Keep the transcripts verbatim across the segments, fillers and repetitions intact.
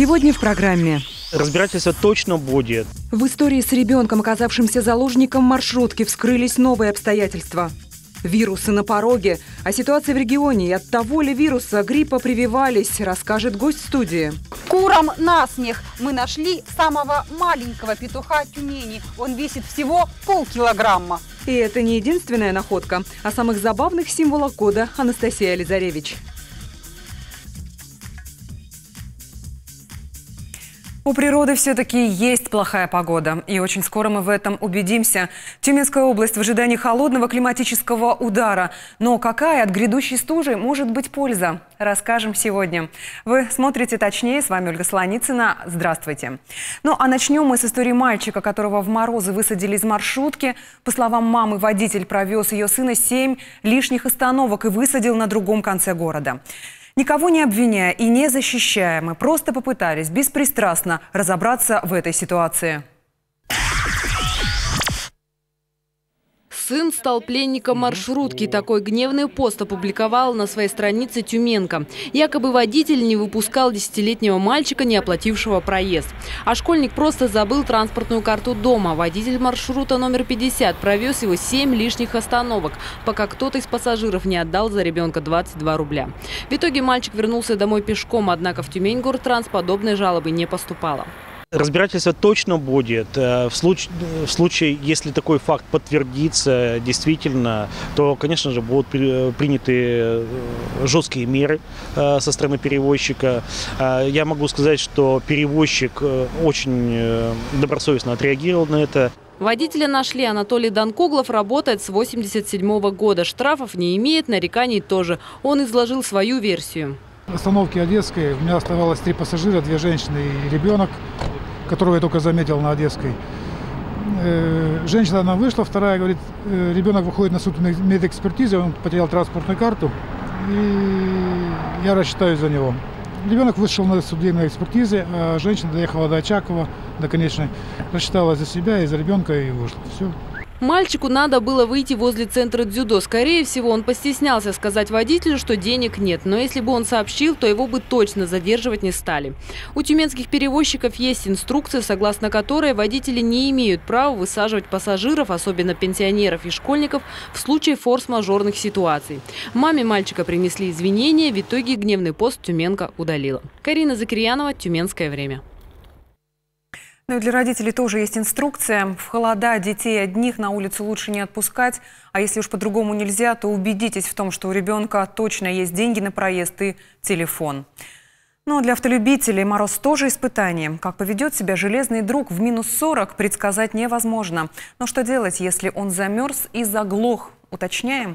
Сегодня в программе. Разбирательство точно будет. В истории с ребенком, оказавшимся заложником маршрутки, вскрылись новые обстоятельства. Вирусы на пороге. О ситуации в регионе и от того ли вируса гриппа прививались, расскажет гость студии. Курам насмех. Мы нашли самого маленького петуха Тюмени. Он весит всего полкилограмма. И это не единственная находка. О самых забавных символах года Анастасия Лизаревич. У природы все-таки есть плохая погода. И очень скоро мы в этом убедимся. Тюменская область в ожидании холодного климатического удара. Но какая от грядущей стужи может быть польза? Расскажем сегодня. Вы смотрите точнее. С вами Ольга Солоницына. Здравствуйте. Ну а начнем мы с истории мальчика, которого в морозы высадили из маршрутки. По словам мамы, водитель провез ее сына семь лишних остановок и высадил на другом конце города. Никого не обвиняя и не защищая, мы просто попытались беспристрастно разобраться в этой ситуации. Сын стал пленником маршрутки. Такой гневный пост опубликовал на своей странице Тюменка. Якобы водитель не выпускал десятилетнего мальчика, не оплатившего проезд. А школьник просто забыл транспортную карту дома. Водитель маршрута номер пятьдесят провез его семь лишних остановок, пока кто-то из пассажиров не отдал за ребенка двадцать два рубля. В итоге мальчик вернулся домой пешком, однако в Тюмень-Гортранс подобной жалобы не поступало. Разбирательство точно будет. В случае, в случае, если такой факт подтвердится действительно, то, конечно же, будут приняты жесткие меры со стороны перевозчика. Я могу сказать, что перевозчик очень добросовестно отреагировал на это. Водителя нашли. Анатолий Данкоглов работает с восемьдесят седьмого года. Штрафов не имеет, нареканий тоже. Он изложил свою версию. В остановке Одесской у меня оставалось три пассажира, две женщины и ребенок, которого я только заметил на Одесской. Женщина, она вышла, вторая говорит, ребенок выходит на суд медэкспертизы, он потерял транспортную карту, и я рассчитаюсь за него. Ребенок вышел на судебной экспертизе, а женщина доехала до Очакова, до конечной, рассчитала за себя и за ребенка и вышла. Все. Мальчику надо было выйти возле центра дзюдо. Скорее всего, он постеснялся сказать водителю, что денег нет. Но если бы он сообщил, то его бы точно задерживать не стали. У тюменских перевозчиков есть инструкция, согласно которой водители не имеют права высаживать пассажиров, особенно пенсионеров и школьников, в случае форс-мажорных ситуаций. Маме мальчика принесли извинения, в итоге гневный пост Тюменка удалила. Карина Закирьянова, Тюменское время. Ну и для родителей тоже есть инструкция. В холода детей одних на улицу лучше не отпускать. А если уж по-другому нельзя, то убедитесь в том, что у ребенка точно есть деньги на проезд и телефон. Ну а для автолюбителей мороз тоже испытание. Как поведет себя железный друг в минус сорок, предсказать невозможно. Но что делать, если он замерз и заглох? Уточняем.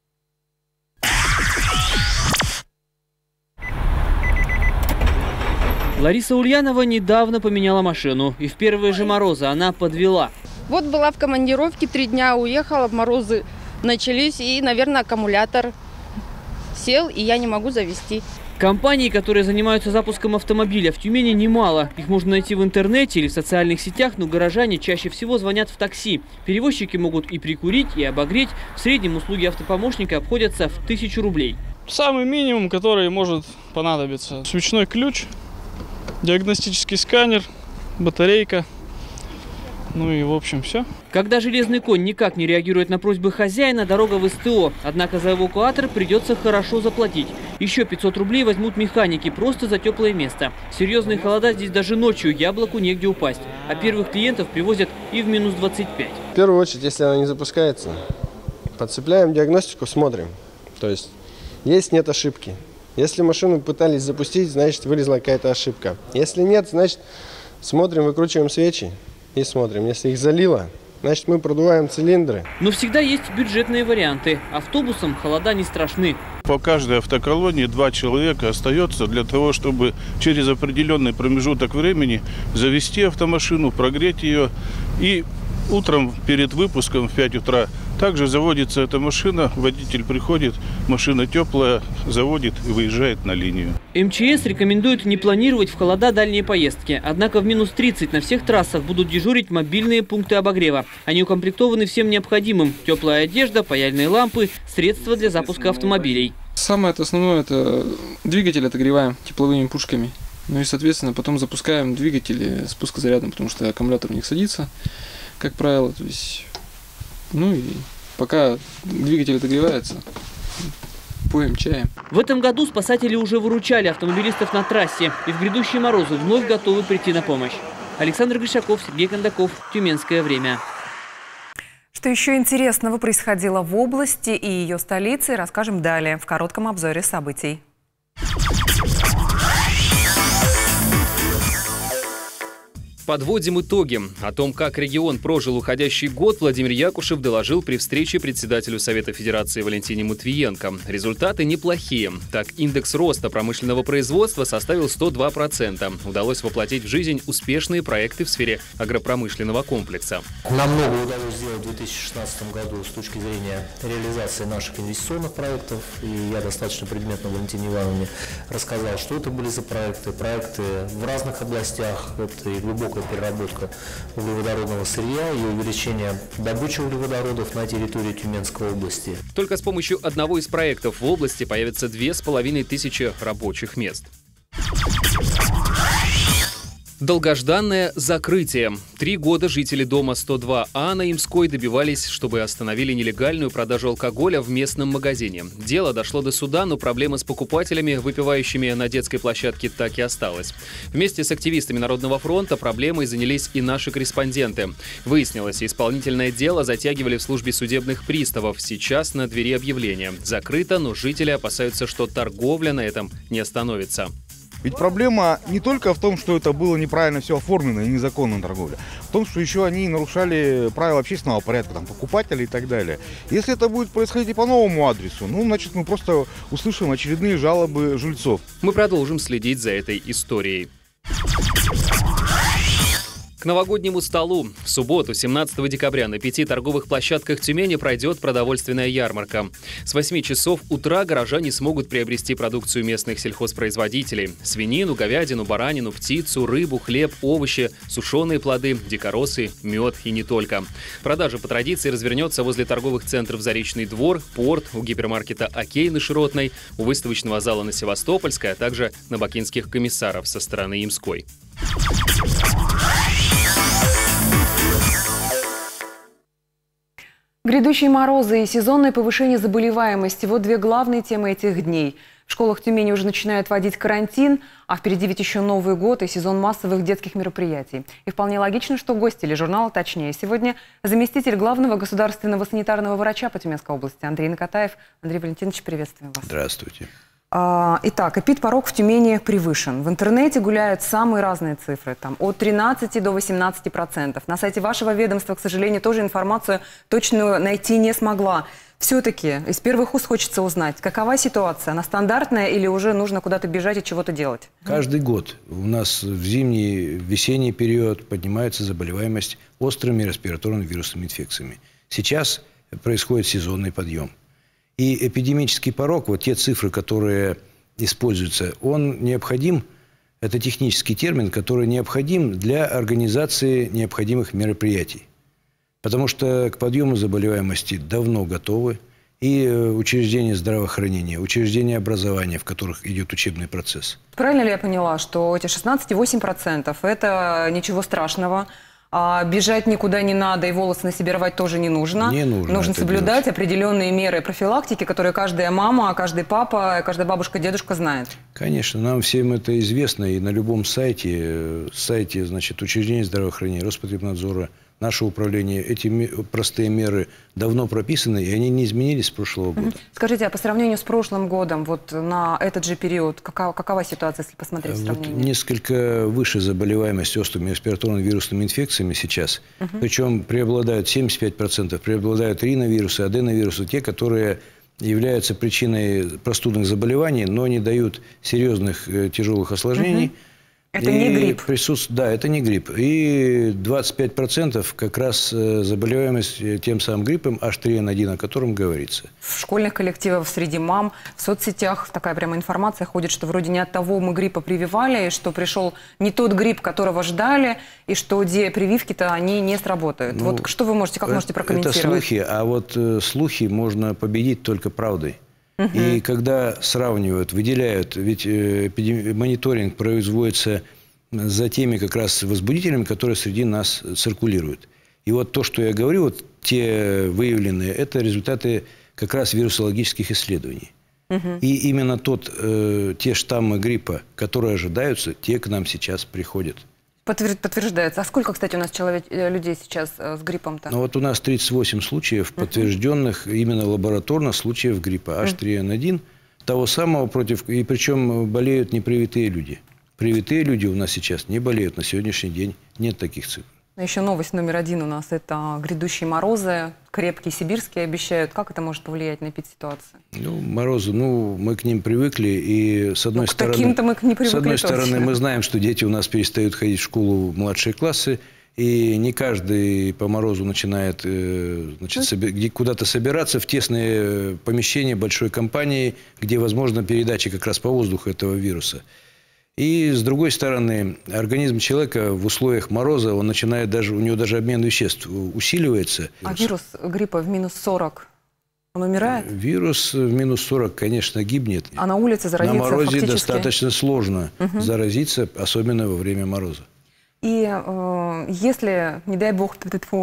Лариса Ульянова недавно поменяла машину. И в первые же морозы она подвела. Вот была в командировке, три дня уехала, морозы начались, и, наверное, аккумулятор сел, и я не могу завести. Компаний, которые занимаются запуском автомобиля, в Тюмени немало. Их можно найти в интернете или в социальных сетях, но горожане чаще всего звонят в такси. Перевозчики могут и прикурить, и обогреть. В среднем услуги автопомощника обходятся в тысячу рублей. Самый минимум, который может понадобиться. Свечной ключ. Диагностический сканер, батарейка, ну и в общем все. Когда железный конь никак не реагирует на просьбы хозяина, дорога в эс тэ о. Однако за эвакуатор придется хорошо заплатить. Еще пятьсот рублей возьмут механики просто за теплое место. Серьезные холода здесь даже ночью яблоку негде упасть. А первых клиентов привозят и в минус двадцать пять. В первую очередь, если она не запускается, подцепляем диагностику, смотрим. То есть есть, нет ошибки. Если машину пытались запустить, значит, вылезла какая-то ошибка. Если нет, значит, смотрим, выкручиваем свечи и смотрим. Если их залило, значит, мы продуваем цилиндры. Но всегда есть бюджетные варианты. Автобусам холода не страшны. По каждой автоколонии два человека остается для того, чтобы через определенный промежуток времени завести автомашину, прогреть ее и утром перед выпуском в пять утра также заводится эта машина, водитель приходит, машина теплая, заводит и выезжает на линию. эм че эс рекомендует не планировать в холода дальние поездки. Однако в минус тридцать на всех трассах будут дежурить мобильные пункты обогрева. Они укомплектованы всем необходимым. Теплая одежда, паяльные лампы, средства для запуска автомобилей. Самое основное – это двигатель отогреваем тепловыми пушками. Ну и, соответственно, потом запускаем двигатели с пускозарядом, потому что аккумулятор в них садится, как правило. То есть, ну и пока двигатель отогревается, поем чаем. В этом году спасатели уже выручали автомобилистов на трассе и в грядущие морозы вновь готовы прийти на помощь. Александр Гришаков, Сергей Кондаков. Тюменское время. Что еще интересного происходило в области и ее столице, расскажем далее в коротком обзоре событий. Подводим итоги. О том, как регион прожил уходящий год, Владимир Якушев доложил при встрече председателю Совета Федерации Валентине Матвиенко. Результаты неплохие. Так, индекс роста промышленного производства составил сто два процента. Удалось воплотить в жизнь успешные проекты в сфере агропромышленного комплекса. Нам много удалось сделать в две тысячи шестнадцатом году с точки зрения реализации наших инвестиционных проектов. И я достаточно предметно Валентине Ивановне рассказал, что это были за проекты. Проекты в разных областях. Это и глубокая переработка углеводородного сырья и увеличение добычи углеводородов на территории Тюменской области. Только с помощью одного из проектов в области появится две с половиной тысячи рабочих мест. Долгожданное закрытие. Три года жители дома сто два А на Имской добивались, чтобы остановили нелегальную продажу алкоголя в местном магазине. Дело дошло до суда, но проблема с покупателями, выпивающими на детской площадке, так и осталась. Вместе с активистами Народного фронта проблемой занялись и наши корреспонденты. Выяснилось, исполнительное дело затягивали в службе судебных приставов. Сейчас на двери объявление. Закрыто, но жители опасаются, что торговля на этом не остановится. Ведь проблема не только в том, что это было неправильно все оформлено и незаконная торговля, в том, что еще они нарушали правила общественного порядка, там, покупателей и так далее. Если это будет происходить и по новому адресу, ну, значит, мы просто услышим очередные жалобы жильцов. Мы продолжим следить за этой историей. К новогоднему столу. В субботу, семнадцатого декабря, на пяти торговых площадках Тюмени пройдет продовольственная ярмарка. С восьми часов утра горожане смогут приобрести продукцию местных сельхозпроизводителей. Свинину, говядину, баранину, птицу, рыбу, хлеб, овощи, сушеные плоды, дикоросы, мед и не только. Продажа по традиции развернется возле торговых центров «Заречный двор», «Порт», у гипермаркета «Окей» на Широтной, у выставочного зала на Севастопольской, а также на бакинских комиссаров со стороны Имской. Грядущие морозы и сезонное повышение заболеваемости – вот две главные темы этих дней. В школах Тюмени уже начинают вводить карантин, а впереди ведь еще Новый год и сезон массовых детских мероприятий. И вполне логично, что гость тележурнала «Точнее» сегодня заместитель главного государственного санитарного врача по Тюменской области Андрей Накатаев. Андрей Валентинович, приветствуем вас. Здравствуйте. Итак, эпидпорог в Тюмени превышен. В интернете гуляют самые разные цифры, там, от тринадцати до восемнадцати процентов. На сайте вашего ведомства, к сожалению, тоже информацию точную найти не смогла. Все-таки из первых уст хочется узнать, какова ситуация? Она стандартная или уже нужно куда-то бежать и чего-то делать? Каждый год у нас в зимний, весенний период поднимается заболеваемость острыми респираторными вирусными инфекциями. Сейчас происходит сезонный подъем. И эпидемический порог, вот те цифры, которые используются, он необходим, это технический термин, который необходим для организации необходимых мероприятий. Потому что к подъему заболеваемости давно готовы и учреждения здравоохранения, учреждения образования, в которых идет учебный процесс. Правильно ли я поняла, что эти шестнадцать и восемь десятых процента – это ничего страшного? А бежать никуда не надо и волосы на себе рвать тоже не нужно. Не нужно. Нужно соблюдать делать. определенные меры профилактики, которые каждая мама, каждый папа, каждая бабушка, дедушка знает. Конечно, нам всем это известно. И на любом сайте, сайте, значит, учреждения здравоохранения, Роспотребнадзора, наше управление, эти простые меры давно прописаны, и они не изменились с прошлого года. Скажите, а по сравнению с прошлым годом, вот на этот же период, какова, какова ситуация, если посмотреть сравнение? Вот несколько выше заболеваемость острыми респираторными вирусными инфекциями сейчас. Uh-huh. Причем преобладают семьдесят пять процентов, преобладают риновирусы, аденовирусы, те, которые являются причиной простудных заболеваний, но не дают серьезных э, тяжелых осложнений. Uh-huh. Это и не грипп. Присутств... Да, это не грипп. И двадцать пять процентов как раз заболеваемость тем самым гриппом эйч три эн один, о котором говорится. В школьных коллективах, среди мам, в соцсетях такая прямо информация ходит, что вроде не от того мы гриппа прививали, и что пришел не тот грипп, которого ждали, и что где прививки-то они не сработают. Ну, вот что вы можете, как можете прокомментировать? Это слухи, а вот э, слухи можно победить только правдой. Угу. И когда сравнивают, выделяют, ведь эпидеми... мониторинг производится за теми как раз возбудителями, которые среди нас циркулируют. И вот то, что я говорю, вот те выявленные, это результаты как раз вирусологических исследований. Угу. И именно тот, э, те штаммы гриппа, которые ожидаются, те к нам сейчас приходят. Подтверждается. А сколько, кстати, у нас человек, людей сейчас с гриппом-то? Ну вот у нас тридцать восемь случаев подтвержденных uh-huh. именно лабораторно случаев гриппа эйч три эн один, uh-huh. того самого против, и причем болеют непривитые люди. Привитые люди у нас сейчас не болеют, на сегодняшний день нет таких цифр. Еще новость номер один у нас – это грядущие морозы, крепкие сибирские обещают. Как это может повлиять на эпидситуацию? Ну, морозы, ну, мы к ним привыкли, и с одной ну, стороны, к таким-то мы не привыкли с одной точно. стороны, мы знаем, что дети у нас перестают ходить в школу в младшие классы, и не каждый по морозу начинает значит, соби- куда-то собираться в тесные помещения большой компании, где возможна передача как раз по воздуху этого вируса. И, с другой стороны, организм человека в условиях мороза, он начинает даже, у него даже обмен веществ усиливается. А вирус гриппа в минус сорок, он умирает? Вирус в минус сорок, конечно, гибнет. А на улице заразиться На морозе фактически... достаточно сложно угу. заразиться, особенно во время мороза. И э, если, не дай бог,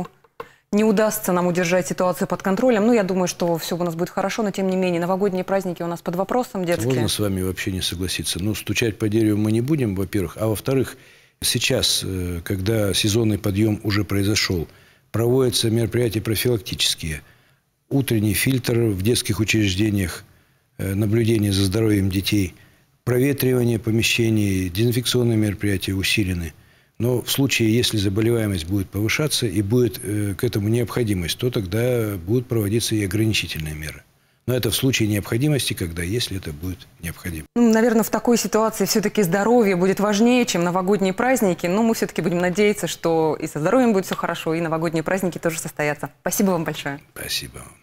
не удастся нам удержать ситуацию под контролем, ну, я думаю, что все у нас будет хорошо, но, тем не менее, новогодние праздники у нас под вопросом детские. Можно с вами вообще не согласиться. Ну, стучать по дереву мы не будем, во-первых. А во-вторых, сейчас, когда сезонный подъем уже произошел, проводятся мероприятия профилактические. Утренний фильтр в детских учреждениях, наблюдение за здоровьем детей, проветривание помещений, дезинфекционные мероприятия усилены. Но в случае, если заболеваемость будет повышаться и будет э, к этому необходимость, то тогда будут проводиться и ограничительные меры. Но это в случае необходимости, когда, если это будет необходимо. Ну, наверное, в такой ситуации все-таки здоровье будет важнее, чем новогодние праздники. Но мы все-таки будем надеяться, что и со здоровьем будет все хорошо, и новогодние праздники тоже состоятся. Спасибо вам большое. Спасибо вам.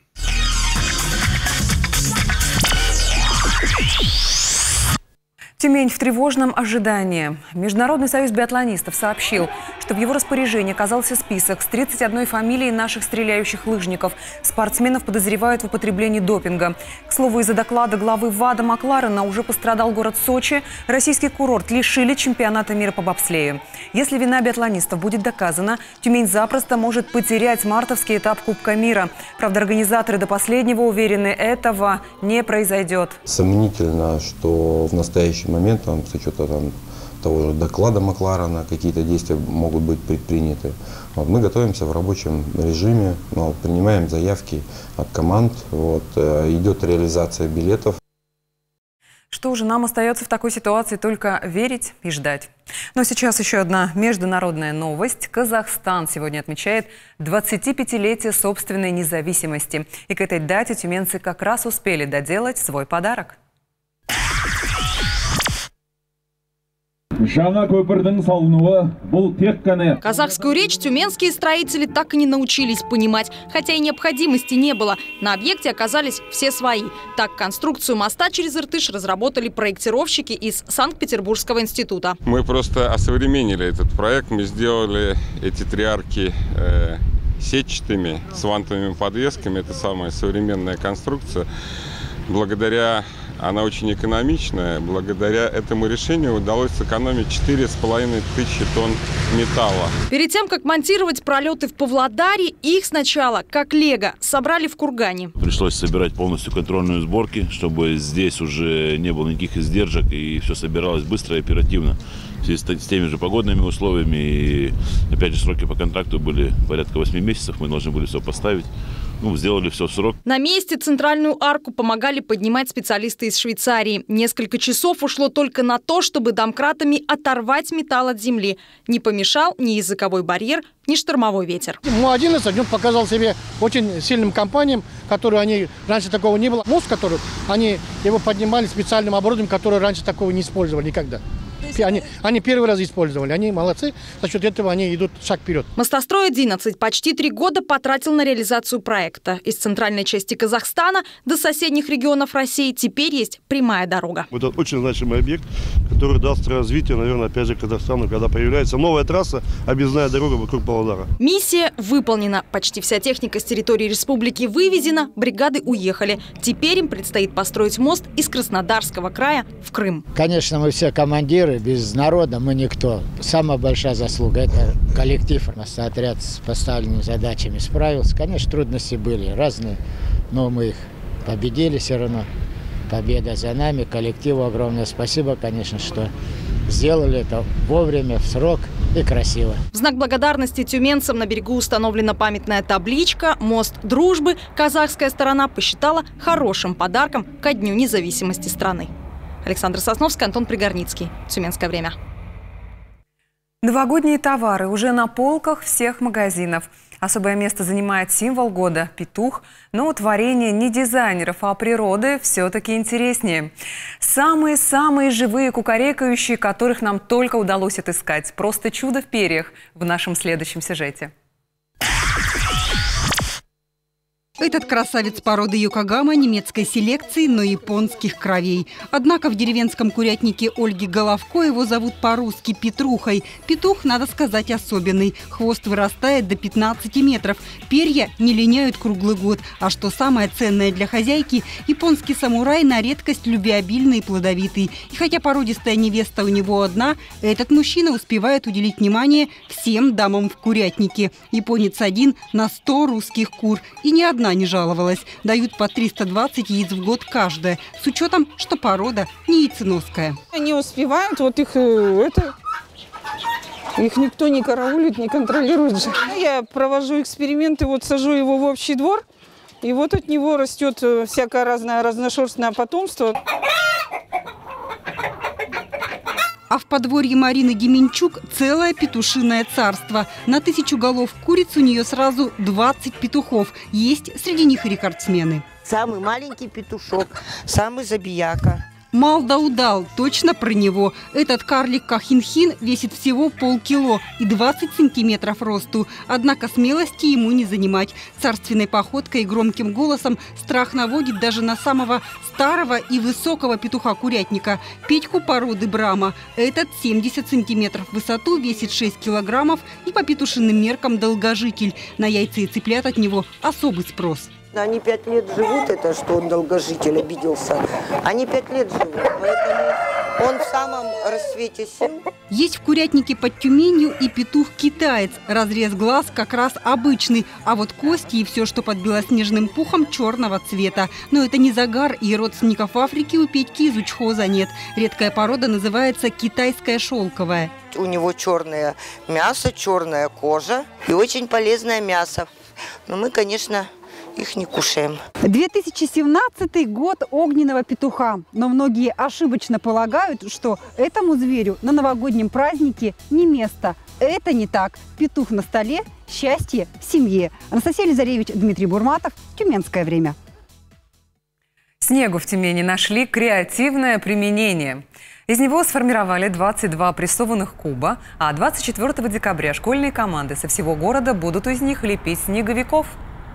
Тюмень в тревожном ожидании. Международный союз биатлонистов сообщил, что в его распоряжении оказался список с тридцать одной фамилией наших стреляющих лыжников. Спортсменов подозревают в употреблении допинга. К слову, из-за доклада главы ВАДА Макларена уже пострадал город Сочи. Российский курорт лишили чемпионата мира по бобслею. Если вина биатлонистов будет доказана, Тюмень запросто может потерять мартовский этап Кубка мира. Правда, организаторы до последнего уверены, этого не произойдет. Сомнительно, что в настоящий момент, там, с учетом там, того же доклада Макларена, какие-то действия могут быть предприняты. Вот, мы готовимся в рабочем режиме, вот, принимаем заявки от команд, вот, идет реализация билетов. Что же, нам остается в такой ситуации только верить и ждать. Но сейчас еще одна международная новость. Казахстан сегодня отмечает двадцатипятилетие собственной независимости. И к этой дате тюменцы как раз успели доделать свой подарок. Казахскую речь тюменские строители так и не научились понимать, хотя и необходимости не было. На объекте оказались все свои. Так, конструкцию моста через Иртыш разработали проектировщики из Санкт-Петербургского института. Мы просто осовременили этот проект, мы сделали эти три арки э, сетчатыми, с вантовыми подвесками. Это самая современная конструкция. Благодаря Она очень экономичная. Благодаря этому решению удалось сэкономить четыре с половиной тысячи тонн металла. Перед тем, как монтировать пролеты в Павлодаре, их сначала, как лего, собрали в Кургане. Пришлось собирать полностью контрольные сборки, чтобы здесь уже не было никаких издержек и все собиралось быстро и оперативно. В связи с теми же погодными условиями и, опять же, сроки по контракту были порядка восьми месяцев. Мы должны были все поставить. Ну, сделали все в срок. На месте центральную арку помогали поднимать специалисты из Швейцарии. Несколько часов ушло только на то, чтобы домкратами оторвать металл от земли. Не помешал ни языковой барьер, ни штормовой ветер. Му одиннадцать он показал себе очень сильным компаниям, которые они раньше такого не было. Мост, который они его поднимали специальным оборудованием, которое раньше такого не использовали никогда. Они, они первый раз использовали, они молодцы, за счет этого они идут шаг вперед. Мостострой одиннадцать почти три года потратил на реализацию проекта. Из центральной части Казахстана до соседних регионов России теперь есть прямая дорога. Это очень значимый объект, который даст развитие, наверное, опять же Казахстану, когда появляется новая трасса, объездная дорога вокруг Павлодара. Миссия выполнена. Почти вся техника с территории республики вывезена, бригады уехали. Теперь им предстоит построить мост из Краснодарского края в Крым. Конечно, мы все командиры, без народа мы никто. Самая большая заслуга – это коллектив. Отряд с поставленными задачами справился. Конечно, трудности были разные, но мы их победили все равно. Победа за нами. Коллективу огромное спасибо, конечно, что сделали это вовремя, в срок и красиво. В знак благодарности тюменцам на берегу установлена памятная табличка «Мост дружбы». Казахская сторона посчитала хорошим подарком ко Дню независимости страны. Александра Сосновская, Антон Пригорницкий. Тюменское время. Новогодние товары уже на полках всех магазинов. Особое место занимает символ года – петух. Но творение не дизайнеров, а природы все-таки интереснее. Самые-самые живые кукарекающие, которых нам только удалось отыскать. Просто чудо в перьях в нашем следующем сюжете. Этот красавец породы Йокогама немецкой селекции, но японских кровей. Однако в деревенском курятнике Ольги Головко его зовут по-русски Петрухой. Петух, надо сказать, особенный. Хвост вырастает до пятнадцати метров. Перья не линяют круглый год. А что самое ценное для хозяйки, японский самурай на редкость любвеобильный и плодовитый. И хотя породистая невеста у него одна, этот мужчина успевает уделить внимание всем дамам в курятнике. Японец один на сто русских кур. И ни одна не жаловалась. Дают по триста двадцать яиц в год каждая. С учетом, что порода не яйценоская. Они успевают, вот их это... Их никто не караулит, не контролирует же. Я провожу эксперименты, вот сажу его в общий двор, и вот от него растет всякое разное разношерстное потомство. А в подворье Марины Деменчук целое петушиное царство. На тысячу голов куриц у нее сразу двадцать петухов. Есть среди них рекордсмены. Самый маленький петушок, самый забияка. Мал да удал, точно про него. Этот карлик Кахинхин весит всего полкило и двадцать сантиметров росту. Однако смелости ему не занимать. Царственной походкой и громким голосом страх наводит даже на самого старого и высокого петуха-курятника. Петьку породы Брама. Этот семьдесят сантиметров в высоту, весит шесть килограммов и по петушиным меркам долгожитель. На яйца и цыплят от него особый спрос. Они пять лет живут, это что он долгожитель, обиделся. Они пять лет живут, поэтому он в самом расцвете сил. Есть в курятнике под Тюменью и петух-китаец. Разрез глаз как раз обычный, а вот кости и все, что под белоснежным пухом, черного цвета. Но это не загар, и родственников Африки у Петьки из учхоза нет. Редкая порода называется китайская шелковая. У него черное мясо, черная кожа и очень полезное мясо. Но мы, конечно, их не кушаем. две тысячи семнадцатый год огненного петуха. Но многие ошибочно полагают, что этому зверю на новогоднем празднике не место. Это не так. Петух на столе, счастье в семье. Анастасия Лизаревич, Дмитрий Бурматов. Тюменское время. Снегу в Тюмени нашли креативное применение. Из него сформировали двадцать два прессованных куба, а двадцать четвёртого декабря школьные команды со всего города будут из них лепить снеговиков.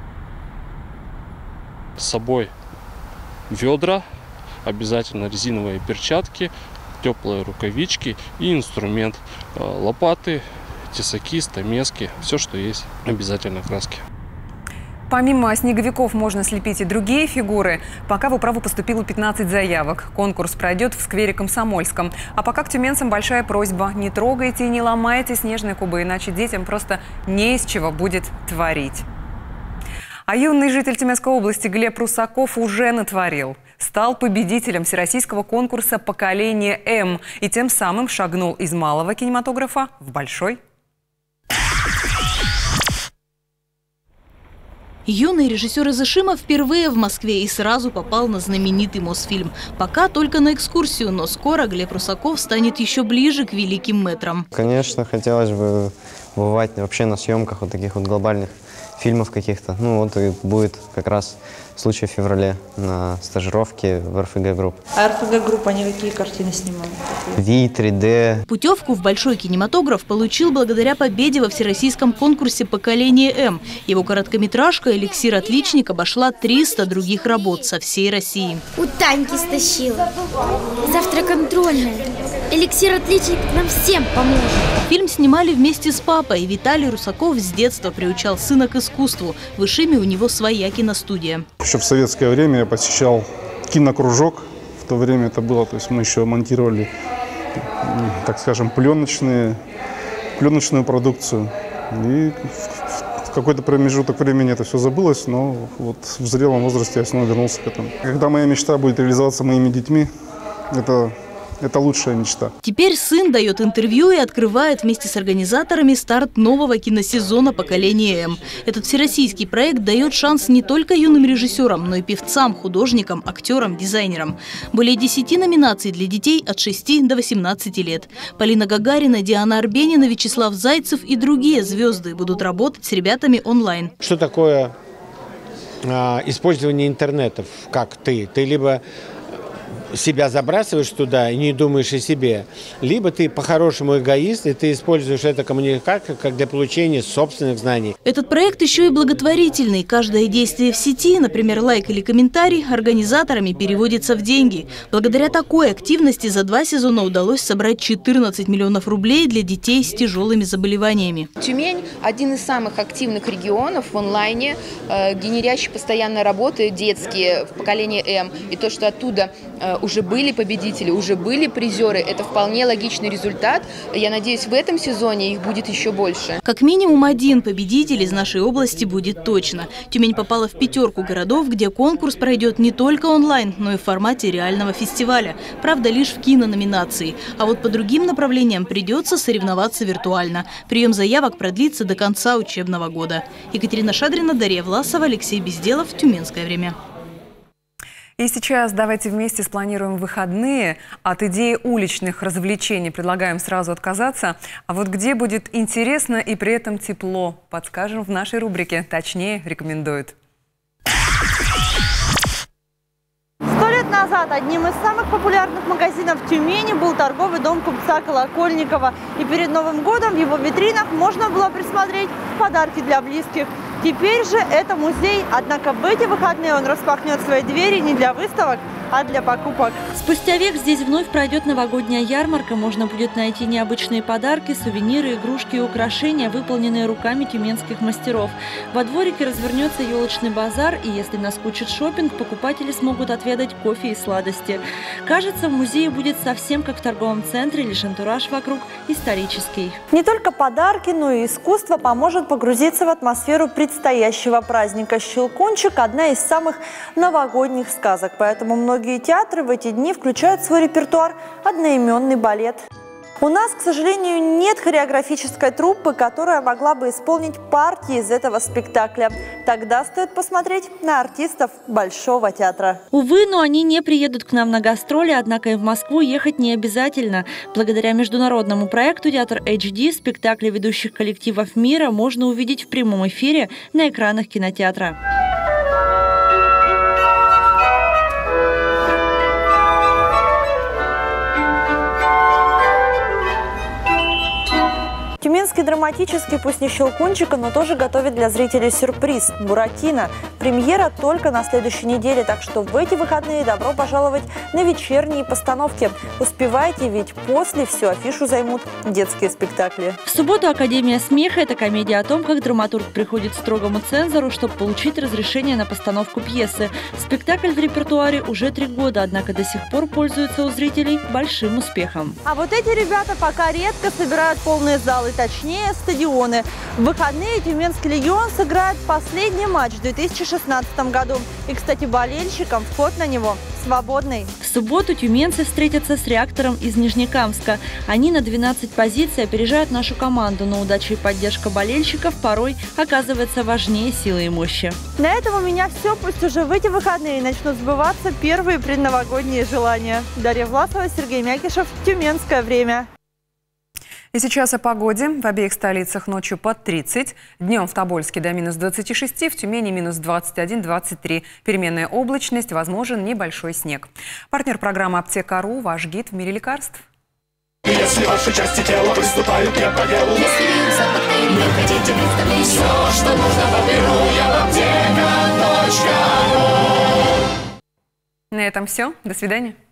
С собой ведра, обязательно резиновые перчатки, теплые рукавички и инструмент. Лопаты, тесаки, стамески, все, что есть, обязательно краски. Помимо снеговиков можно слепить и другие фигуры. Пока в управу поступило пятнадцать заявок. Конкурс пройдет в сквере Комсомольском. А пока к тюменцам большая просьба. Не трогайте и не ломайте снежные кубы, иначе детям просто не из чего будет творить. А юный житель Тюменской области Глеб Русаков уже натворил. Стал победителем всероссийского конкурса «Поколение М» и тем самым шагнул из малого кинематографа в большой. Юный режиссер из Ишима впервые в Москве и сразу попал на знаменитый Мосфильм. Пока только на экскурсию, но скоро Глеб Русаков станет еще ближе к великим мэтрам. Конечно, хотелось бы бывать вообще на съемках вот таких вот глобальных фильмов каких-то. Ну вот и будет как раз случае в феврале на стажировке в эр эф гэ Групп. А эр эф гэ Групп, они какие картины снимают? Ви, три дэ. Путевку в большой кинематограф получил благодаря победе во всероссийском конкурсе «Поколение М». Его короткометражка «Эликсир отличник» обошла триста других работ со всей России. У Таньки стащила. Завтра контрольная. Эликсир отличник нам всем поможет. Фильм снимали вместе с папой. Виталий Русаков с детства приучал сына к искусству. В Ишиме у него своя киностудия. Еще в советское время я посещал кинокружок. В то время это было, то есть мы еще монтировали, так скажем, пленочные, пленочную продукцию. И в какой-то промежуток времени это все забылось, но вот в зрелом возрасте я снова вернулся к этому. Когда моя мечта будет реализоваться моими детьми, это... Это лучшая мечта. Теперь сын дает интервью и открывает вместе с организаторами старт нового киносезона «Поколение М». Этот всероссийский проект дает шанс не только юным режиссерам, но и певцам, художникам, актерам, дизайнерам. Более десяти номинаций для детей от шести до восемнадцати лет. Полина Гагарина, Диана Арбенина, Вячеслав Зайцев и другие звезды будут работать с ребятами онлайн. Что такое а, использование интернетов? Как ты? Ты либо себя забрасываешь туда и не думаешь о себе, либо ты по-хорошему эгоист, и ты используешь это коммуникацию как для получения собственных знаний. Этот проект еще и благотворительный. Каждое действие в сети, например, лайк или комментарий, организаторами переводится в деньги. Благодаря такой активности за два сезона удалось собрать четырнадцать миллионов рублей для детей с тяжелыми заболеваниями. Тюмень – один из самых активных регионов в онлайне, э, генерящий постоянно работы детские в поколении М. И то, что оттуда э, уже были победители, уже были призеры. Это вполне логичный результат. Я надеюсь, в этом сезоне их будет еще больше. Как минимум один победитель из нашей области будет точно. Тюмень попала в пятерку городов, где конкурс пройдет не только онлайн, но и в формате реального фестиваля. Правда, лишь в кинономинации. А вот по другим направлениям придется соревноваться виртуально. Прием заявок продлится до конца учебного года. Екатерина Шадрина, Дарья Власова, Алексей Безделов. Тюменское время. И сейчас давайте вместе спланируем выходные. От идеи уличных развлечений предлагаем сразу отказаться. А вот где будет интересно и при этом тепло, подскажем в нашей рубрике. Точнее, рекомендуют. Сто лет назад одним из самых популярных магазинов в Тюмени был торговый дом купца Колокольникова. И перед Новым годом в его витринах можно было присмотреть подарки для близких. Теперь же это музей, однако в эти выходные он распахнет свои двери не для выставок, а для покупок. Спустя век здесь вновь пройдет новогодняя ярмарка. Можно будет найти необычные подарки, сувениры, игрушки и украшения, выполненные руками тюменских мастеров. Во дворике развернется елочный базар, и если наскучит шопинг, покупатели смогут отведать кофе и сладости. Кажется, в музее будет совсем как в торговом центре, лишь антураж вокруг исторический. Не только подарки, но и искусство поможет погрузиться в атмосферу предстоящего праздника. «Щелкунчик» – одна из самых новогодних сказок, поэтому многие театры в эти дни включают в свой репертуар одноименный балет. У нас, к сожалению, нет хореографической труппы, которая могла бы исполнить партии из этого спектакля. Тогда стоит посмотреть на артистов Большого театра. Увы, но они не приедут к нам на гастроли, однако и в Москву ехать не обязательно. Благодаря международному проекту «Театр эйч ди» спектакли ведущих коллективов мира можно увидеть в прямом эфире на экранах кинотеатра. Тюменский драматический, пусть не «Щелкунчика», но тоже готовит для зрителей сюрприз – «Буратино». Премьера только на следующей неделе, так что в эти выходные добро пожаловать на вечерние постановки. Успевайте, ведь после всю афишу займут детские спектакли. В субботу «Академия смеха» – это комедия о том, как драматург приходит к строгому цензору, чтобы получить разрешение на постановку пьесы. Спектакль в репертуаре уже три года, однако до сих пор пользуется у зрителей большим успехом. А вот эти ребята пока редко собирают полные залы, точнее стадионы. В выходные Тюменский легион сыграет последний матч в две тысячи шестнадцатом году. И, кстати, болельщикам вход на него свободный. В субботу тюменцы встретятся с «Реактором» из Нижнекамска. Они на двенадцать позиций опережают нашу команду, но удача и поддержка болельщиков порой оказывается важнее силы и мощи. На этом у меня все. Пусть уже в эти выходные начнут сбываться первые предновогодние желания. Дарья Власова, Сергей Мякишев. Тюменское время. И сейчас о погоде. В обеих столицах ночью под тридцать. Днем в Тобольске до минус двадцати шести, в Тюмени минус двадцать один — двадцать три. Переменная облачность, возможен небольшой снег. Партнер программы «Аптека.ру» – ваш гид в мире лекарств. Если ваши части тела выступают не по делу, если вирус от бактерий не хотите представлять, все, что нужно в Аптеку, я в аптека точка ру. На этом все. До свидания.